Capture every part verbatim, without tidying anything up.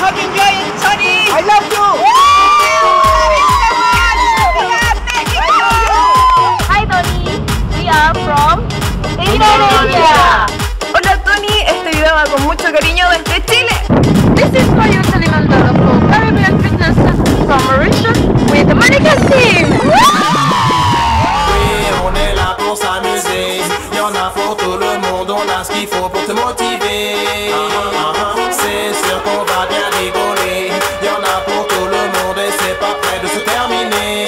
hugging you and Sonny. I love you. Hi Tony, we are from Indonesia. Hola Tony, este video va con mucho cariño desde Chile. This is for you, Salimandoro from Caribbean Fitness from Mauritius with the Monica team. Oui, on est là pour s'amuser. Y'en a pour tout le monde, on a ce qu'il faut pour te motiver. C'est sûr qu'on va bien rigoler. Y'en a pour tout le monde et c'est pas près de se terminer.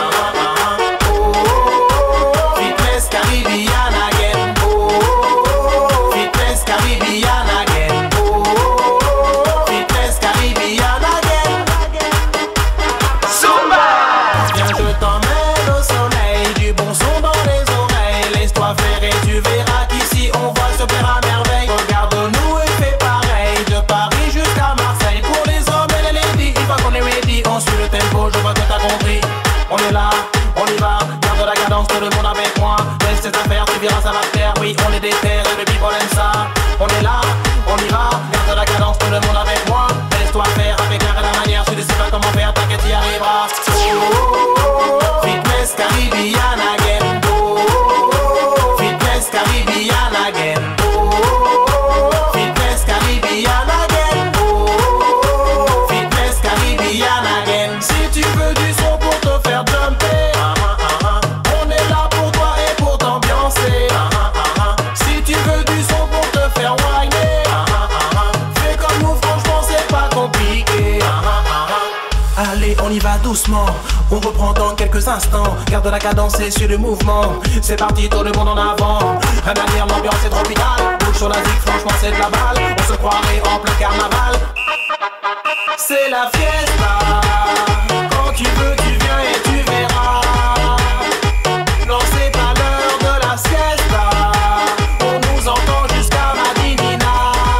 Oh, Fitness Caribbean again. Oh, Fitness Caribbean again. Oh, Fitness Caribbean again. Zumba! Viens, je t'emmène au soleil, du bon son dans les oreilles. Laisse-toi faire et tu verras qu'ici on va se plaire à merveille. Regarde-nous et fais pareil, de Paris jusqu'à Marseille. Pour les hommes et les ladies, une fois qu'on est ready, on suit le tempo, je vois que t'as compris. On est là, on y va, garde la cadence, tout le monde avec moi. Laisse tes affaires, tu verras ça va te faire. Oui, on est des terres et le people aime ça. On est là, on y va, garde la cadence, tout le monde avec moi. Laisse-toi faire avec l'art et la manière, tu ne sais pas comment faire, t'inquiète, y arriveras. Oh, Fitness Caribbean again. Oh, Fitness Caribbean again. Oh, Fitness Caribbean again. Oh, Fitness Caribbean again. Si tu veux du son pour te faire jumper, on est là pour toi et pour t'ambiancer. Si tu veux du son pour te faire whiner, fais comme nous, franchement c'est pas compliqué. Allez, on y va doucement, on reprend dans quelques instants. Garde la cadence et sur le mouvement. C'est parti, tout le monde en avant. À manière, l'ambiance est tropicale. Bouge sur la zig, franchement c'est de la balle. On se croirait en plein carnaval. C'est la fiesta. Quand tu veux, tu viens et tu verras. Non, c'est pas l'heure de la siesta. On nous entend jusqu'à Madinina.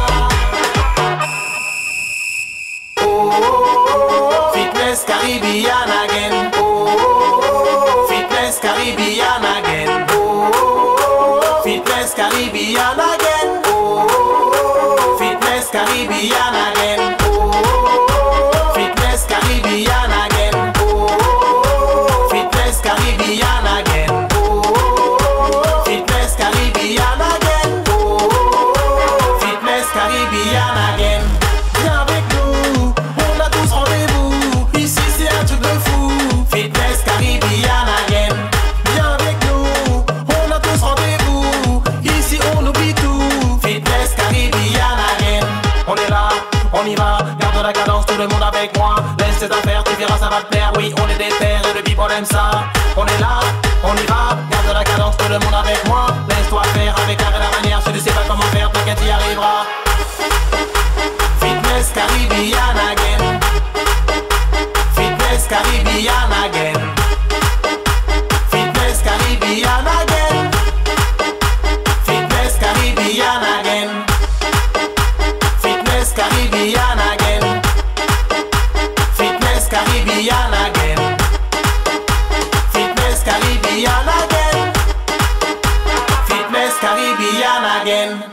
Oh, Fitness Caribbean again. Oh, Fitness Caribbean again. Oh, Fitness Caribbean again. Oh, Fitness Caribbean again. Oh, Fitness Caribbean again. Oh, Fitness Caribbean again. Oh, Fitness Caribbean again. Oh, Fitness Caribbean again. Viens avec nous, on a tous rendez-vous. Ici c'est un truc de fou. Fitness Caribbean again. Viens avec nous, on a tous rendez-vous. Ici on oublie tout. Fitness Caribbean again. On est là, on y va. Garde la cadence, tout le monde avec moi. Laisse tes affaires, tu verras ça va te plaire. Oui, on est des terres et le people aime ça. On est là, on y va. Garde la cadence, tout le monde avec moi. Laisse-toi faire avec l'art et la manière. Si tu sais pas comment faire, t'inquiète, y arriveras. Fitness Caribbean again. Fitness Caribbean again. Fitness Caribbean again. Fitness Caribbean again. Fitness Caribbean again. Fitness Caribbean again. Fitness Caribbean again. Fitness Caribbean again.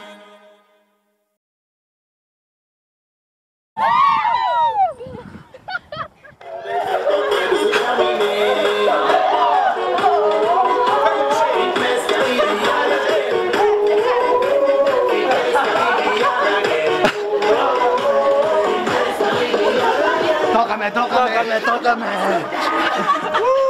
Tócame, tócame, tócame, tócame.